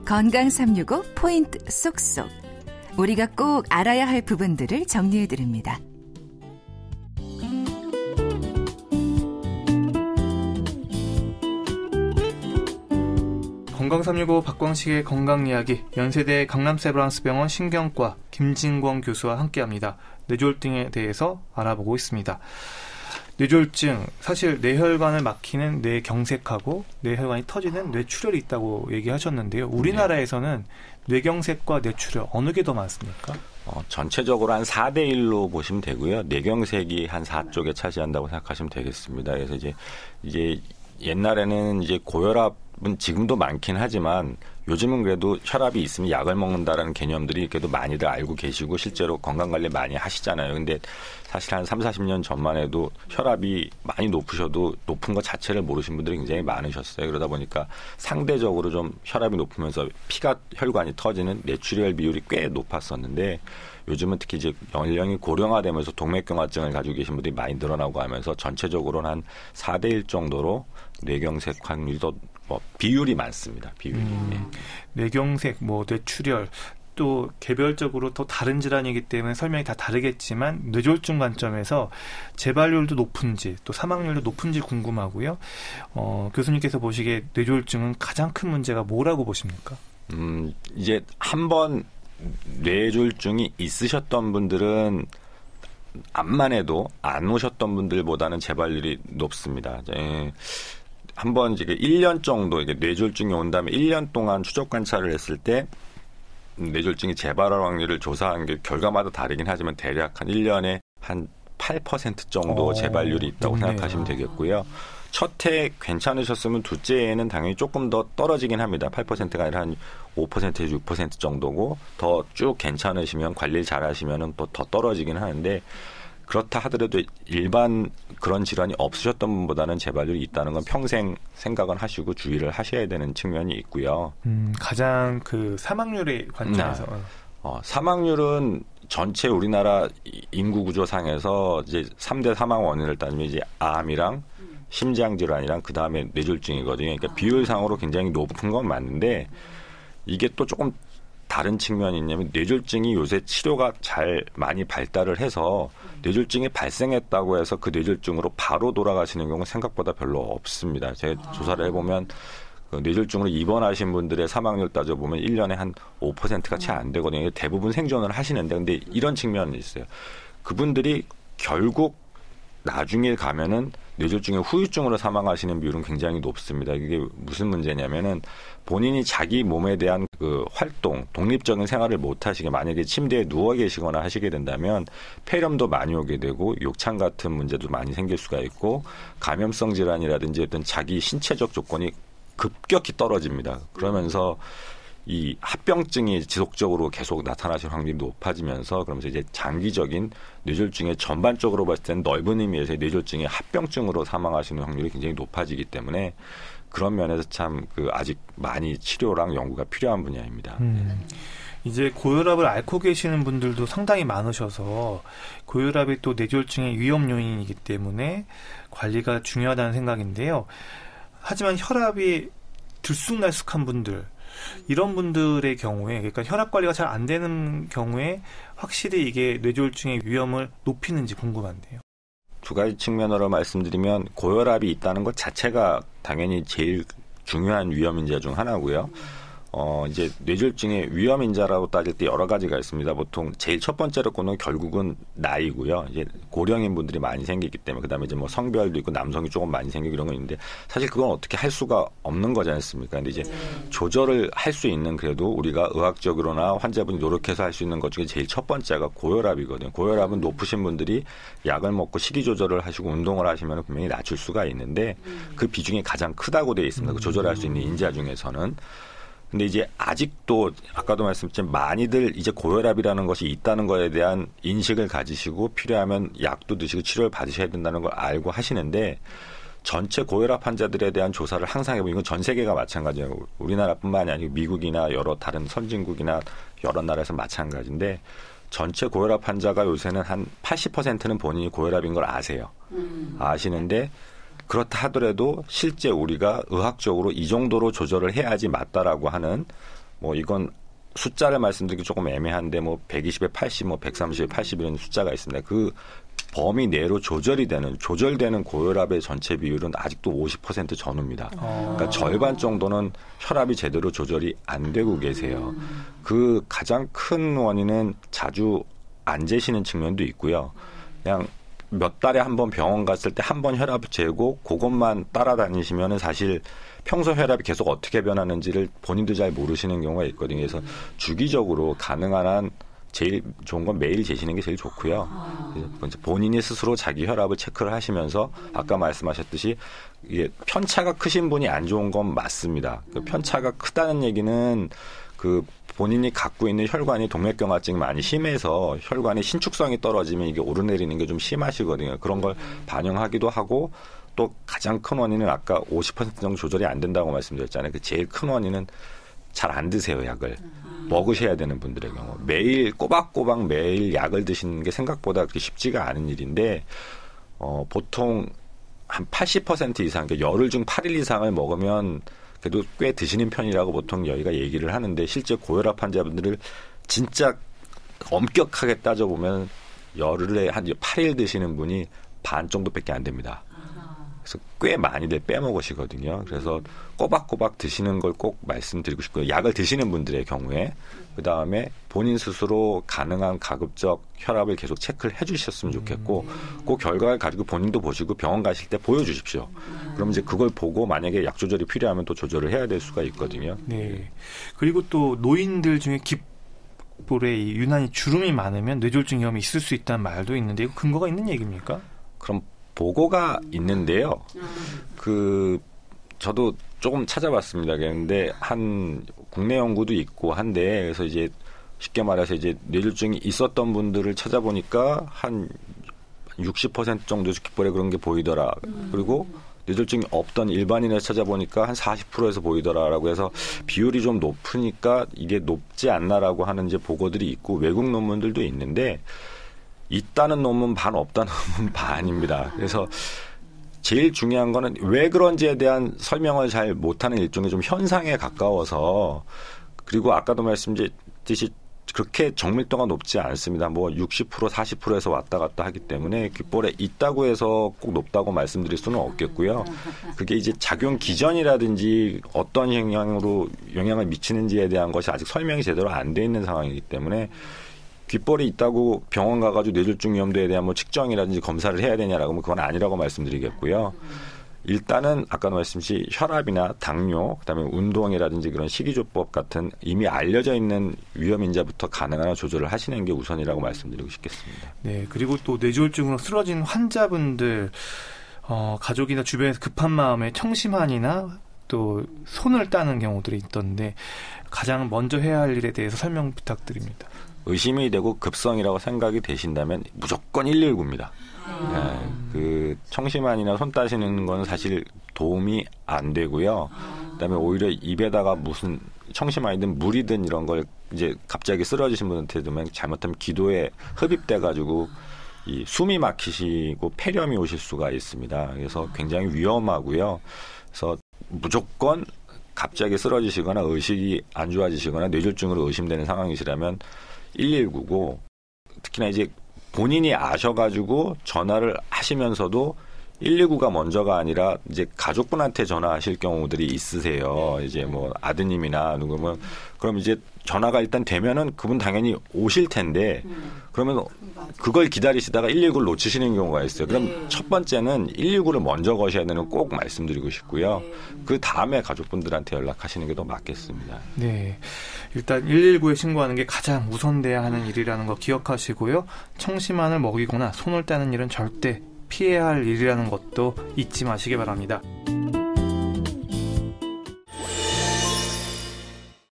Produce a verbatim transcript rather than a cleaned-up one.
건강 삼육오 포인트 쏙쏙. 우리가 꼭 알아야 할 부분들을 정리해드립니다. 건강 삼육오 박광식의 건강 이야기, 연세대 강남세브란스병원 신경과 김진권 교수와 함께합니다. 뇌졸중에 대해서 알아보고 있습니다. 뇌졸중, 사실 뇌혈관을 막히는 뇌경색하고 뇌혈관이 터지는 뇌출혈이 있다고 얘기하셨는데요. 우리나라에서는 뇌경색과 뇌출혈 어느 게 더 많습니까? 어, 전체적으로 한 사 대 일로 보시면 되고요. 뇌경색이 한 사 쪽에 차지한다고 생각하시면 되겠습니다. 그래서 이제 이제 옛날에는 이제 고혈압은 지금도 많긴 하지만 요즘은 그래도 혈압이 있으면 약을 먹는다라는 개념들이 그래도 많이들 알고 계시고 실제로 건강관리 많이 하시잖아요. 근데 사실 한 삼사십 년 전만 해도 혈압이 많이 높으셔도 높은 것 자체를 모르신 분들이 굉장히 많으셨어요. 그러다 보니까 상대적으로 좀 혈압이 높으면서 피가 혈관이 터지는 뇌출혈 비율이 꽤 높았었는데 요즘은 특히 이제 연령이 고령화되면서 동맥경화증을 가지고 계신 분들이 많이 늘어나고 하면서 전체적으로는 한 사 대 일 정도로 뇌경색 확률이 더 뭐 비율이 많습니다. 비율이. 음, 네. 뇌경색, 뭐 뇌출혈, 또 개별적으로 또 다른 질환이기 때문에 설명이 다 다르겠지만 뇌졸중 관점에서 재발률도 높은지 또 사망률도 높은지 궁금하고요. 어, 교수님께서 보시기에 뇌졸중은 가장 큰 문제가 뭐라고 보십니까? 음, 이제 한번 뇌졸중이 있으셨던 분들은 암만 해도 안 오셨던 분들보다는 재발률이 높습니다. 예. 한번 이제 일 년 정도 이게 뇌졸중이 온 다음에 일 년 동안 추적 관찰을 했을 때 뇌졸중이 재발할 확률을 조사한 게 결과마다 다르긴 하지만 대략 한 일 년에 한 팔 퍼센트 정도 오, 재발률이 있다고 좋네요. 생각하시면 되겠고요. 첫 해 괜찮으셨으면 둘째 해는 당연히 조금 더 떨어지긴 합니다. 팔 퍼센트가 아니라 한 오 퍼센트에서 육 퍼센트 정도고 더 쭉 괜찮으시면 관리를 잘 하시면 또 더 떨어지긴 하는데 그렇다 하더라도 일반 그런 질환이 없으셨던 분보다는 재발률이 있다는 건 평생 생각은 하시고 주의를 하셔야 되는 측면이 있고요. 음, 가장 그 사망률의 관점에서. 네. 어, 사망률은 전체 우리나라 인구 구조상에서 이제 삼 대 사망 원인을 따지면 이제 암이랑 심장 질환이랑 그 다음에 뇌졸중이거든요. 그러니까 비율상으로 굉장히 높은 건 맞는데 이게 또 조금 다른 측면이 있냐면 뇌졸중이 요새 치료가 잘 많이 발달을 해서 뇌졸중이 발생했다고 해서 그 뇌졸중으로 바로 돌아가시는 경우는 생각보다 별로 없습니다. 제가 조사를 해보면 그 뇌졸중으로 입원하신 분들의 사망률 따져보면 일 년에 한 오 퍼센트가 채 안 되거든요. 대부분 생존을 하시는데 근데 이런 측면이 있어요. 그분들이 결국 나중에 가면은 뇌졸중의 후유증으로 사망하시는 비율은 굉장히 높습니다. 이게 무슨 문제냐면은 본인이 자기 몸에 대한 그 활동, 독립적인 생활을 못 하시게 만약에 침대에 누워 계시거나 하시게 된다면 폐렴도 많이 오게 되고 욕창 같은 문제도 많이 생길 수가 있고 감염성 질환이라든지 어떤 자기 신체적 조건이 급격히 떨어집니다. 그러면서 이 합병증이 지속적으로 계속 나타나실 확률이 높아지면서 그러면서 이제 장기적인 뇌졸중의 전반적으로 봤을 때는 넓은 의미에서 뇌졸중의 합병증으로 사망하시는 확률이 굉장히 높아지기 때문에 그런 면에서 참 그 아직 많이 치료랑 연구가 필요한 분야입니다. 음, 이제 고혈압을 앓고 계시는 분들도 상당히 많으셔서 고혈압이 또 뇌졸중의 위험 요인이기 때문에 관리가 중요하다는 생각인데요. 하지만 혈압이 들쑥날쑥한 분들, 이런 분들의 경우에, 그러니까 혈압 관리가 잘 안 되는 경우에 확실히 이게 뇌졸중의 위험을 높이는지 궁금한데요. 두 가지 측면으로 말씀드리면 고혈압이 있다는 것 자체가 당연히 제일 중요한 위험 인자 중 하나고요. 어, 이제 뇌졸중의 위험 인자라고 따질 때 여러 가지가 있습니다. 보통 제일 첫 번째로 꼽는 결국은 나이고요. 이제 고령인 분들이 많이 생기기 때문에 그다음에 이제 뭐 성별도 있고 남성이 조금 많이 생기고 이런 거 있는데 사실 그건 어떻게 할 수가 없는 거지 않습니까? 근데 이제 조절을 할 수 있는 그래도 우리가 의학적으로나 환자분이 노력해서 할 수 있는 것 중에 제일 첫 번째가 고혈압이거든요. 고혈압은 높으신 분들이 약을 먹고 식이 조절을 하시고 운동을 하시면 분명히 낮출 수가 있는데 그 비중이 가장 크다고 되어 있습니다. 그 조절할 수 있는 인자 중에서는. 근데 이제 아직도 아까도 말씀드렸지만 많이들 이제 고혈압이라는 것이 있다는 것에 대한 인식을 가지시고 필요하면 약도 드시고 치료를 받으셔야 된다는 걸 알고 하시는데 전체 고혈압 환자들에 대한 조사를 항상 해보면 이건 전 세계가 마찬가지예요. 우리나라뿐만이 아니고 미국이나 여러 다른 선진국이나 여러 나라에서 마찬가지인데 전체 고혈압 환자가 요새는 한 팔십 퍼센트는 본인이 고혈압인 걸 아세요. 아시는데 그렇다 하더라도 실제 우리가 의학적으로 이 정도로 조절을 해야지 맞다라고 하는 뭐 이건 숫자를 말씀드리기 조금 애매한데 뭐 백이십에 팔십, 뭐 백삼십에 팔십 이런 숫자가 있습니다. 그 범위 내로 조절이 되는 조절되는 고혈압의 전체 비율은 아직도 오십 퍼센트 전후입니다. 그러니까 절반 정도는 혈압이 제대로 조절이 안 되고 계세요. 그 가장 큰 원인은 자주 안 재시는 측면도 있고요. 그냥 몇 달에 한 번 병원 갔을 때 한 번 혈압 재고 그것만 따라다니시면은 사실 평소 혈압이 계속 어떻게 변하는지를 본인도 잘 모르시는 경우가 있거든요. 그래서 주기적으로 가능한 한 제일 좋은 건 매일 재시는 게 제일 좋고요. 그래서 본인이 스스로 자기 혈압을 체크를 하시면서 아까 말씀하셨듯이 이게 편차가 크신 분이 안 좋은 건 맞습니다. 그 편차가 크다는 얘기는 그 본인이 갖고 있는 혈관이 동맥경화증이 많이 심해서 혈관의 신축성이 떨어지면 이게 오르내리는 게 좀 심하시거든요. 그런 걸 반영하기도 하고 또 가장 큰 원인은 아까 오십 퍼센트 정도 조절이 안 된다고 말씀드렸잖아요. 그 제일 큰 원인은 잘 안 드세요, 약을. 먹으셔야 되는 분들의 경우. 매일 꼬박꼬박 매일 약을 드시는 게 생각보다 그렇게 쉽지가 않은 일인데 어, 보통 한 팔십 퍼센트 이상, 그러니까 열흘 중 팔 일 이상을 먹으면 그래도 꽤 드시는 편이라고 보통 저희가 얘기를 하는데 실제 고혈압 환자분들을 진짜 엄격하게 따져보면 열흘에 한 팔 일 드시는 분이 반 정도밖에 안 됩니다. 그래서 꽤 많이들 빼먹으시거든요. 그래서 꼬박꼬박 드시는 걸 꼭 말씀드리고 싶고요. 약을 드시는 분들의 경우에 그다음에 본인 스스로 가능한 가급적 혈압을 계속 체크를 해주셨으면 좋겠고 그 결과를 가지고 본인도 보시고 병원 가실 때 보여주십시오. 그럼 이제 그걸 보고 만약에 약 조절이 필요하면 또 조절을 해야 될 수가 있거든요. 네. 그리고 또 노인들 중에 귓볼에 유난히 주름이 많으면 뇌졸중 위험이 있을 수 있다는 말도 있는데 이거 근거가 있는 얘기입니까? 그럼 보고가 있는데요. 그 저도 조금 찾아봤습니다. 그런데 한 국내 연구도 있고 한데 그래서 이제 쉽게 말해서 이제 뇌졸중이 있었던 분들을 찾아보니까 한 육십 퍼센트 정도 귓볼에 그런 게 보이더라. 그리고 뇌졸중이 없던 일반인을 찾아보니까 한 사십 퍼센트에서 보이더라라고 해서 비율이 좀 높으니까 이게 높지 않나라고 하는 이제 보고들이 있고 외국 논문들도 있는데 있다는 논문 반, 없다는 논문 반입니다. 그래서 제일 중요한 거는 왜 그런지에 대한 설명을 잘 못하는 일종의 좀 현상에 가까워서 그리고 아까도 말씀드렸듯이 그렇게 정밀도가 높지 않습니다. 뭐 육십 퍼센트, 사십 퍼센트에서 왔다 갔다 하기 때문에 귓볼에 있다고 해서 꼭 높다고 말씀드릴 수는 없겠고요. 그게 이제 작용 기전이라든지 어떤 영향으로 영향을 미치는지에 대한 것이 아직 설명이 제대로 안 돼 있는 상황이기 때문에 귓볼이 있다고 병원 가가지고 뇌졸중 위험도에 대한 뭐 측정이라든지 검사를 해야 되냐라고 하면 그건 아니라고 말씀드리겠고요. 일단은 아까도 말씀드린 혈압이나 당뇨, 그다음에 운동이라든지 그런 식이조법 같은 이미 알려져 있는 위험인자부터 가능한 한 조절을 하시는 게 우선이라고 말씀드리고 싶겠습니다. 네, 그리고 또 뇌졸중으로 쓰러진 환자분들 어, 가족이나 주변에서 급한 마음에 청심환이나 또 손을 따는 경우들이 있던데 가장 먼저 해야 할 일에 대해서 설명 부탁드립니다. 의심이 되고 급성이라고 생각이 되신다면 무조건 일일구입니다. 음. 네, 그 청심환이나 손 따시는 건 사실 도움이 안 되고요. 그다음에 오히려 입에다가 무슨 청심환이든 물이든 이런 걸 이제 갑자기 쓰러지신 분한테 두면 잘못하면 기도에 흡입돼 가지고 이 숨이 막히시고 폐렴이 오실 수가 있습니다. 그래서 굉장히 위험하고요. 그래서 무조건 갑자기 쓰러지시거나 의식이 안 좋아지시거나 뇌졸중으로 의심되는 상황이시라면 일일구고 특히나 이제 본인이 아셔가지고 전화를 하시면서도 일일구가 먼저가 아니라 이제 가족분한테 전화하실 경우들이 있으세요. 이제 뭐 아드님이나 누구 뭐 그럼 이제 전화가 일단 되면은 그분 당연히 오실 텐데 그러면 그걸 기다리시다가 일일구를 놓치시는 경우가 있어요. 그럼 네. 첫 번째는 일일구를 먼저 거셔야 되는 꼭 말씀드리고 싶고요. 네. 그 다음에 가족분들한테 연락하시는 게 더 맞겠습니다. 네, 일단 일일구에 신고하는 게 가장 우선돼야 하는 일이라는 거 기억하시고요. 청심환을 먹이거나 손을 따는 일은 절대 피해야 할 일이라는 것도 잊지 마시기 바랍니다.